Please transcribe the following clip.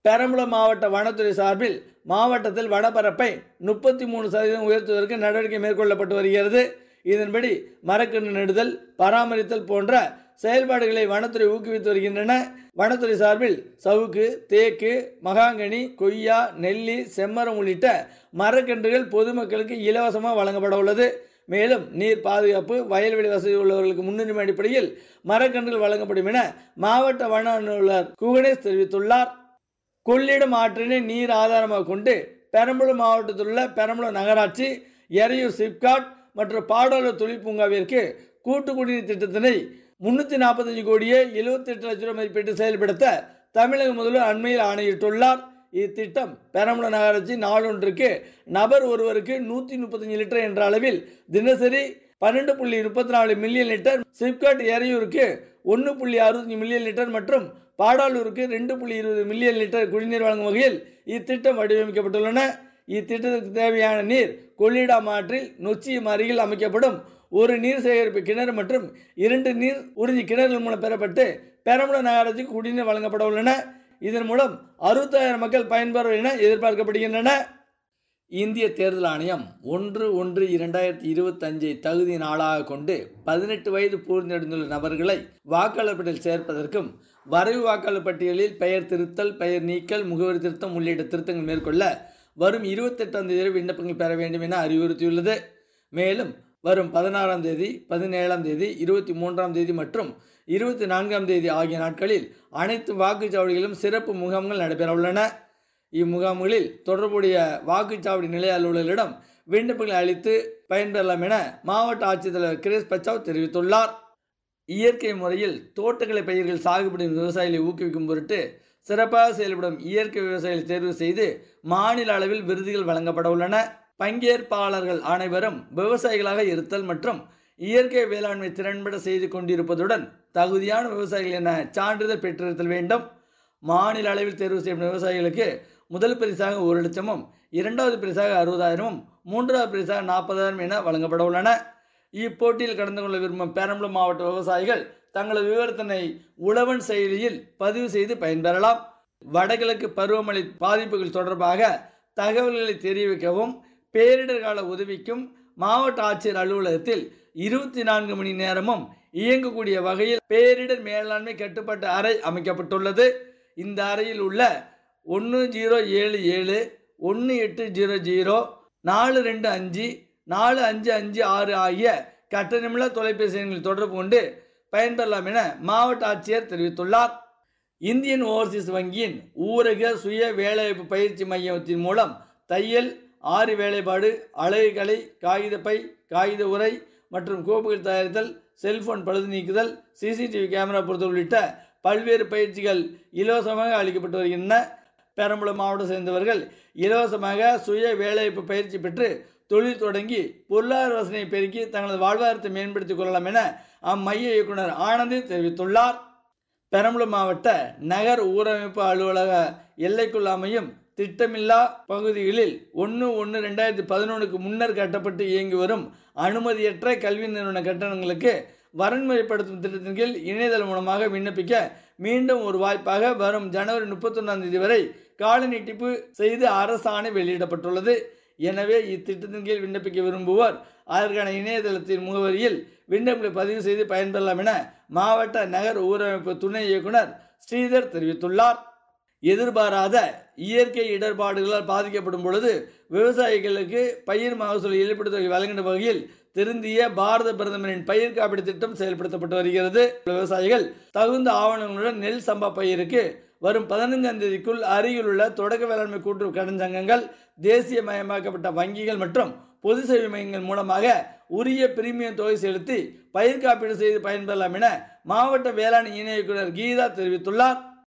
பெரம்பலூர் மாவட்ட வனத்துறை சார்பில் மாவட்டத்தில் வனப்பரப்பை 33% உயர்த்துவதற்கு நடவடிக்கை மேற்கொள்ளப்பட்டு வருகிறது. இதன்படி மரக்கன்று நடுதல், பராமரித்தல் போன்ற செயல்பாடுகளை வனத்துறை ஊக்குவித்து வருகின்றன. வனத்துறை சார்பில் சவுக்கு, தேக்கு, மகாங்கனி, கொய்யா, நெல்லி, செம்மரம் உள்ளிட்ட மரக்கன்றுகள் பொதுமக்களுக்கு இலவசமாக வழங்கப்பட உள்ளது. மேலும் நீர் பாதுகாப்பு, வயல்வெளி வசதி உள்ளவர்களுக்கு முன்னுரிமை அடிப்படையில் மரக்கன்றுகள் வழங்கப்படும் என மாவட்ட வன அலுவலர் குகணேஷ் தெரிவித்துள்ளார். கொள்ளிடம் ஆற்றினை நீர் ஆதாரமாக கொண்டு பெரம்பலூர் மாவட்டத்தில் உள்ள பெரம்பலூர் நகராட்சி, எறையூர் சிப்காட் மற்றும் பாடாலூர் தொழில் பூங்காவிற்கு கூட்டு குடிநீர் திட்டத்தினை 345 கோடியே 78 லட்சம் ரூபாய் மதிப்பீட்டு செயல்படுத்த தமிழக முதல்வர் அண்மையில் ஆணையிட்டுள்ளார். இத்திட்டம் பெரம்பலூர் நகராட்சி நாளொன்றுக்கு நபர் ஒருவருக்கு 135 லிட்டர் என்ற அளவில் தினசரி 12.34 மில்லியன் லிட்டர், சிப்காட் எறையூருக்கு 1.65 மில்லியன் லிட்டர் மற்றும் பாடாலூருக்கு 2.20 மில்லியன் லிட்டர் குடிநீர் வழங்கும் வகையில் இத்திட்டம் வடிவமைக்கப்பட்டுள்ளன. இத்திட்டத்திற்கு தேவையான நீர் கொள்ளிடம் ஆற்றில் நொச்சியம் அருகில் அமைக்கப்படும் ஒரு நீர் சேகரிப்பு கிணறு மற்றும் 2 நீர் உறிஞ்சி கிணறுகள் மூலம் பெறப்பட்டு பெரம்பலூர் நகராட்சிக்கு குடிநீர் வழங்கப்பட உள்ளன. இதன் மூலம் 60,000 மக்கள் பயன்பெறுவர் என எதிர்பார்க்கப்படுகின்றன. இந்திய தேர்தல் ஆணையம் 1/1/2025 தகுதி நாளாக கொண்டு 18 வயது பூர்த்தியடைந்துள்ள நபர்களை வாக்காளர் பட்டியலில் சேர்ப்பதற்கும், வரைவு வாக்காளர் பட்டியலில் பெயர் திருத்தல், பெயர் நீக்கல், முகவரி திருத்தம் உள்ளிட்ட திருத்தங்கள் மேற்கொள்ள வரும் 28ஆம் தேதி விண்ணப்பங்கள் பெற வேண்டும் என அறிவுறுத்தியுள்ளது. மேலும் வரும் 16ஆம் தேதி, 17ஆம் தேதி, 23ஆம் தேதி மற்றும் 24ஆம் தேதி ஆகிய நாட்களில் அனைத்து வாக்குச்சாவடிகளிலும் சிறப்பு முகாம்கள் நடைபெற உள்ளன. இம்முகாம்களில் தொடர்புடைய வாக்குச்சாவடி நிலைய அலுவலர்களிடம் விண்ணப்பங்களை அளித்து பயன்பெறலாம் என மாவட்ட ஆட்சித்தலைவர் கிரேஸ் பச்சாவ் தெரிவித்துள்ளார். இயற்கை முறையில் தோட்டக்கலை பயிர்கள் சாகுபடி விவசாயிகளை ஊக்குவிக்கும் பொருட்டு சிறப்பாக செயல்படும் இயற்கை விவசாயிகளை தேர்வு செய்து மாநில அளவில் விருதுகள் வழங்கப்பட உள்ளன. பங்கேற்பாளர்கள் அனைவரும் விவசாயிகளாக இருத்தல் மற்றும் இயற்கை வேளாண்மை திறன்பட செய்து கொண்டிருப்பதுடன் தகுதியான விவசாயிகள் என சான்றிதழ் பெற்றிருத்தல் வேண்டும். மாநில அளவில் தேர்வு செய்யப்படும் விவசாயிகளுக்கு முதல் பரிசாக 1 லட்சமும், 2வது பரிசாக 60,000, 3வது பரிசாக 40,000 என வழங்கப்பட உள்ளன. இப்போட்டியில் கலந்து கொள்ள விரும்பும் பெரம்பலூர் மாவட்ட விவசாயிகள் தங்களது விவரத்தினை உழவன் செயலியில் பதிவு செய்து பயன்பெறலாம். வடகிழக்கு பருவமழை பாதிப்புகள் தொடர்பாக தகவல்களை தெரிவிக்கவும், பேரிடர் கால உதவிக்கும் மாவட்ட ஆட்சியர் அலுவலகத்தில் 24 மணி நேரமும் இயங்கக்கூடிய வகையில் பேரிடர் மேலாண்மை கட்டுப்பாட்டு அறை அமைக்கப்பட்டுள்ளது. இந்த அறையில் உள்ள 1077 1800 425 4556 ஆகிய கட்டணமில்லா தொலைபேசி எண்களில் தொடர்பு கொண்டு பயன்பெறலாம் என மாவட்ட ஆட்சியர் தெரிவித்துள்ளார். இந்தியன் ஓவர்சீஸ் வங்கியின் ஊரக சுய வேலைவாய்ப்பு பயிற்சி மையத்தின் மூலம் தையல், ஆரி வேலைப்பாடு, அழகுக்கலை, காகிதப்பை, காகித உரை மற்றும் கோப்புகள் தயாரித்தல், செல்போன் பழுது நீக்குதல், சிசிடிவி கேமரா பொருத்தல் உள்ளிட்ட பல்வேறு பயிற்சிகள் இலவசமாக அளிக்கப்பட்டு வருகின்றன. பெரம்பலூர் மாவட்டம் சேர்ந்தவர்கள் இலவசமாக சுய வேலைவாய்ப்பு பயிற்சி பெற்று தொழில் தொடங்கி பொருளாதார வசதியை பெருக்கி தங்களது வாழ்வாதாரத்தை மேம்படுத்திக் கொள்ளலாம் என அம்மைய இயக்குனர் ஆனந்தி தெரிவித்துள்ளார். பெரம்பலூர் மாவட்ட நகர் ஊரமைப்பு அலுவலக எல்லைக்குள் அமையும் திட்டமில்லா பகுதிகளில் 1/1/2011 முன்னர் கட்டப்பட்டு இயங்கி வரும் அனுமதியற்ற கல்வி நிறுவன கட்டணங்களுக்கு வரன்முறைப்படுத்தும் திட்டத்தின் கீழ் இணையதளம் மூலமாக விண்ணப்பிக்க மீண்டும் ஒரு வாய்ப்பாக வரும் ஜனவரி 31ஆம் தேதி வரை கால நீட்டிப்பு செய்து அரசாணை வெளியிடப்பட்டுள்ளது. எனவே இத்திட்டத்தின் கீழ் விண்ணப்பிக்க விரும்புவோர் அதற்கான இணையதளத்தின் முகவரியில் விண்ணப்பங்களை பதிவு செய்து பயன்பெறலாம் என மாவட்ட நகர் ஊரமைப்பு துணை இயக்குனர் ஸ்ரீதர் தெரிவித்துள்ளார். எதிர்பாராத இயற்கை இடர்பாடுகளால் பாதிக்கப்படும் பொழுது விவசாயிகளுக்கு பயிர் மகசூல் இழப்பீடு தொகை வழங்கின வகையில் திருந்திய பாரத பிரதமரின் பயிர் காப்பீடு திட்டம் செயல்படுத்தப்பட்டு வருகிறது. விவசாயிகள் தகுந்த ஆவணங்களுடன் நெல் சம்பா பயிருக்கு வரும் 15ஆம் தேதிக்குள் அருகில் உள்ள தொடக்க வேளாண்மை கூட்டுறவு கடன் சங்கங்கள், தேசிய மயமாக்கப்பட்ட வங்கிகள் மற்றும் பொது சேவை மையங்கள் மூலமாக உரிய பிரீமியம் தொகை செலுத்தி பயிர் காப்பீடு செய்து பயன்பெறலாம் என மாவட்ட வேளாண் இணை இயக்குனர் கீதா தெரிவித்துள்ளார்.